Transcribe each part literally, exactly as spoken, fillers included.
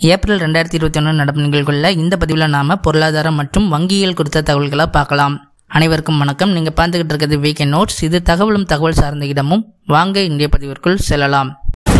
April ரெண்டாயிரத்தி இருபத்தி ஒன்று நடப்பு நிகழ்வுகளில் இந்த பதிவில் நாம பொருளாதாரம் மற்றும் வங்கியியல் குறித்த தகவல்களை பார்க்கலாம். அனைவருக்கும் வணக்கம். நீங்க பார்த்துக்கிட்டு இருக்கிறது வீக்கெண்ட் நோட்ஸ். இது தகவலும் தகவல் சார்ந்த இடமும். வாங்க இந்திய பதிவிற்குள் செல்லலாம்.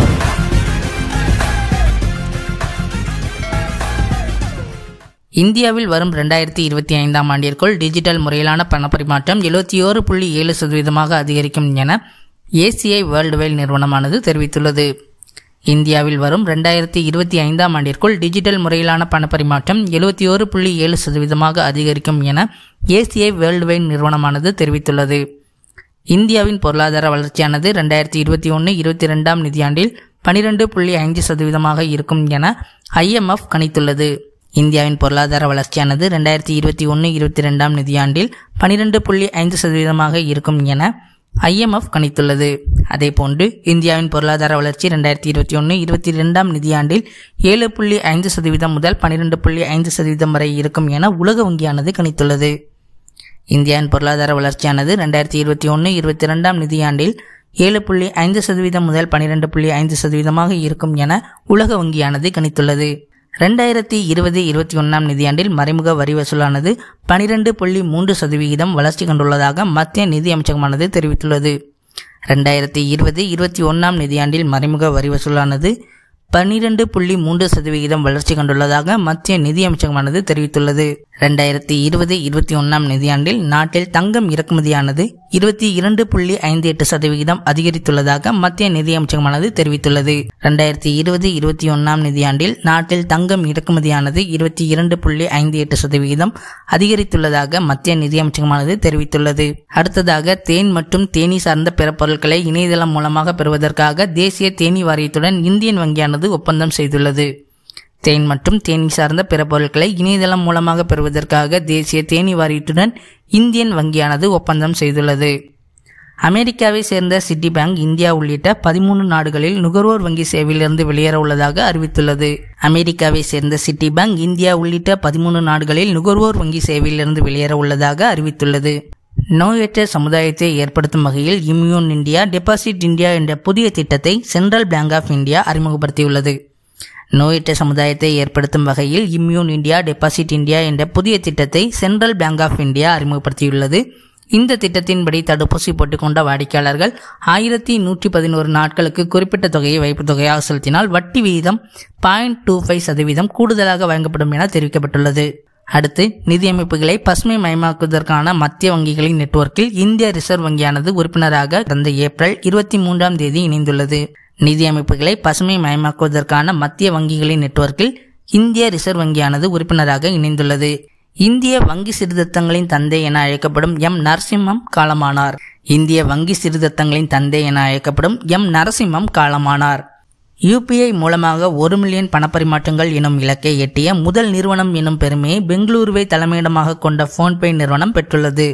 இந்தியாவில் வரும் ரெண்டாயிரத்தி இருபத்தி ஐந்தாம் ஆண்டிற்குள் டிஜிட்டல் முறையிலான பணப்பரிமாற்றம் எழுபத்தி ஓரு புள்ளி ஏழு சதவீதமாக அதிகரிக்கும் என ஏசிஐ வேர்ல்டு வைட் நிறுவனமானது தெரிவித்துள்ளது. இந்தியாவில் வரும் ரெண்டாயிரத்தி இருபத்தி ஐந்தாம் ஆண்டிற்குள் டிஜிட்டல் முறையிலான பணப்பரிமாற்றம் எழுபத்தி ஓரு புள்ளி ஏழு சதவீதமாக அதிகரிக்கும் என ஏசிஐ வேர்ல்டு வைட் நிறுவனமானது தெரிவித்துள்ளது. இந்தியாவின் பொருளாதார வளர்ச்சியானது ரெண்டாயிரத்தி இருபத்தி ஒன்று இருபத்தி ரெண்டாம் நிதியாண்டில் பனிரெண்டு புள்ளி ஐந்து சதவீதமாக இருக்கும் என ஐஎம்எஃப் கணித்துள்ளது. இந்தியாவின் பொருளாதார வளர்ச்சியானது ரெண்டாயிரத்தி இருபத்தி ஒன்று இருபத்தி ரெண்டாம் நிதியாண்டில் பனிரெண்டு புள்ளி ஐந்து சதவீதமாக இருக்கும் என ஐஎம்எஃப் கணித்துள்ளது. அதேபோன்று இந்தியாவின் பொருளாதார வளர்ச்சி ரெண்டாயிரத்தி இருபத்தி ஒன்று இருபத்தி ரெண்டாம் நிதியாண்டில் ஏழு புள்ளி ஐந்து சதவீதம் முதல் பனிரெண்டு புள்ளி ஐந்து சதவீதம் வரை இருக்கும் என உலக வங்கியானது கணித்துள்ளது. இந்தியாவின் பொருளாதார வளர்ச்சியானது ரெண்டாயிரத்தி இருபத்தி ஒன்று இருபத்தி ரெண்டாம் நிதியாண்டில் ஏழு புள்ளி ஐந்து சதவீதம் முதல் பனிரெண்டு புள்ளி ஐந்து சதவீதமாக இருக்கும் என உலக வங்கியானது கணித்துள்ளது. ரெண்டாயிரத்தி இருபது இருபத்தி ஒன்றாம் நிதியாண்டில் மறைமுக வரி வசூலானது பனிரெண்டு புள்ளி மூன்று சதவீதம் வளர்ச்சி கண்டுள்ளதாக மத்திய நிதி அமைச்சகமானது தெரிவித்துள்ளது. ரெண்டாயிரத்தி இருபது இருபத்தி ஒன்றாம் நிதியாண்டில் மறைமுக வரி வசூலானது பன்னிரண்டு புள்ளி மூன்று சதவீதம் வளர்ச்சி கண்டுள்ளதாக மத்திய நிதி அமைச்சகமானது தெரிவித்துள்ளது. ரெண்டாயிரத்தி இருபது இருபத்தி ஒன்றாம் நிதியாண்டில் நாட்டில் தங்கம் இறக்குமதியானது இருபத்தி இரண்டு புள்ளி ஐந்து எட்டு சதவீதம் அதிகரித்துள்ளதாக மத்திய நிதி அமைச்சகமானது தெரிவித்துள்ளது. ரெண்டாயிரத்தி இருபது இருபத்தி ஒன்றாம் நிதியாண்டில் நாட்டில் தங்கம் இறக்குமதியானது இருபத்தி இரண்டு புள்ளி ஐந்து எட்டு சதவீதம் அதிகரித்துள்ளதாக மத்திய நிதி அமைச்சகமானது தெரிவித்துள்ளது. அடுத்ததாக தேன் மற்றும் தேனீ சார்ந்த பிற பொருட்களை இணையதளம் மூலமாக பெறுவதற்காக தேசிய தேனீ வாரியத்துடன் இந்தியன் வங்கியானது ஒப்பந்தம் செய்துள்ளது. தேன் மற்றும் தேனீ சார்ந்த பிற பொருட்களை இணையதளம் மூலமாக பெறுவதற்காக தேசிய தேனீ வாரியத்துடன் இந்தியன் வங்கியானது ஒப்பந்தம் செய்துள்ளது. அமெரிக்காவை சேர்ந்த சிட்டி பேங்க் இந்தியா உள்ளிட்ட பதிமூணு நாடுகளில் நுகர்வோர் வங்கி சேவையிலிருந்து வெளியேற உள்ளதாக அறிவித்துள்ளது. அமெரிக்காவை சேர்ந்த சிட்டி பேங்க் இந்தியா உள்ளிட்ட பதிமூணு நாடுகளில் நுகர்வோர் வங்கி சேவையிலிருந்து வெளியேற உள்ளதாக அறிவித்துள்ளது. நோயற்ற சமுதாயத்தை ஏற்படுத்தும் வகையில் இம்யூன் இந்தியா டெபாசிட் இந்தியா என்ற புதிய திட்டத்தை சென்ட்ரல் பேங்க் ஆஃப் இந்தியா அறிமுகப்படுத்தியுள்ளது. நோயற்ற சமுதாயத்தை ஏற்படுத்தும் வகையில் இம்யூன் இந்தியா டெபாசிட் இந்தியா என்ற புதிய திட்டத்தை சென்ட்ரல் பேங்க் ஆஃப் இந்தியா அறிமுகப்படுத்தியுள்ளது. இந்த திட்டத்தின்படி தடுப்பூசி போட்டுக்கொண்ட வாடிக்கையாளர்கள் ஆயிரத்தி நூற்றி பதினோரு நாட்களுக்கு குறிப்பிட்ட தொகையை வைப்பு தொகையாக செலுத்தினால் வட்டி விகிதம் பாயிண்ட் டூ ஃபைவ் சதவீதம் கூடுதலாக வழங்கப்படும் என தெரிவிக்கப்பட்டுள்ளது. அடுத்து நிதியமைப்புகளை பசுமை மயமாக்குவதற்கான மத்திய வங்கிகளின் நெட்வொர்க்கில் இந்திய ரிசர்வ் வங்கியானது உறுப்பினராக கடந்த ஏப்ரல் இருபத்தி மூன்றாம் தேதி இணைந்துள்ளது. நிதியமைப்புகளை பசுமை மயமாக்குவதற்கான மத்திய வங்கிகளின் நெட்வொர்க்கில் இந்திய ரிசர்வ் வங்கியானது உறுப்பினராக இணைந்துள்ளது. இந்திய வங்கி சீர்திருத்தங்களின் தந்தை என அழைக்கப்படும் எம் நரசிம்மம் காலமானார். இந்திய வங்கி சீர்திருத்தங்களின் தந்தை என அழைக்கப்படும் எம் நரசிம்மம் காலமானார். யூபிஐ மூலமாக ஒரு மில்லியன் பணப்பரிமாற்றங்கள் எனும் இலக்கை எட்டிய முதல் நிறுவனம் எனும் பெருமையை பெங்களூருவை தலைமையிடமாக கொண்ட போன்பே நிறுவனம் பெற்றுள்ளது.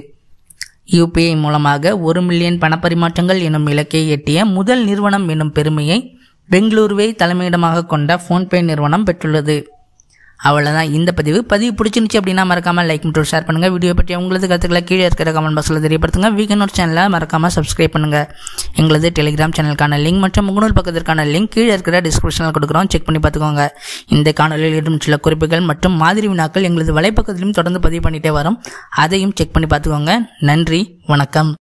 யூபிஐ மூலமாக ஒரு மில்லியன் பணப்பரிமாற்றங்கள் எனும் இலக்கை எட்டிய முதல் நிறுவனம் எனும் பெருமையை பெங்களூருவை தலைமையிடமாக கொண்ட போன்பே நிறுவனம் பெற்றுள்ளது. அவ்வளோதான் இந்த பதிவு. பதிவு பிடிச்சிருந்துச்சு அப்படின்னா மறக்காம லைக் மற்றும் ஷேர் பண்ணுங்க. வீடியோ பற்றி உங்களது கருத்துக்களை கீழே இருக்கிற கமெண்ட் பாக்ஸில் தெரியப்படுத்துங்க. வீக்கெண்ட் நோட்ஸ் சேனலை மறக்காம சப்ஸ்கிரைப் பண்ணுங்க. எங்களது டெலிகிராம் சேனலுக்கான லிங்க் மற்றும் முகநூல் பக்கத்திற்கான லிங்க் கீழே இருக்கிற டிஸ்கிரிப்ஷனில் கொடுக்குறோம். செக் பண்ணி பார்த்துக்கோங்க. இந்த காணொலியில் இடும் சில குறிப்புகள் மற்றும் மாதிரி வினாக்கள் எங்களது வலைப்பக்கத்திலும் தொடர்ந்து பதிவு பண்ணிட்டே வரும். அதையும் செக் பண்ணி பார்த்துக்கோங்க. நன்றி, வணக்கம்.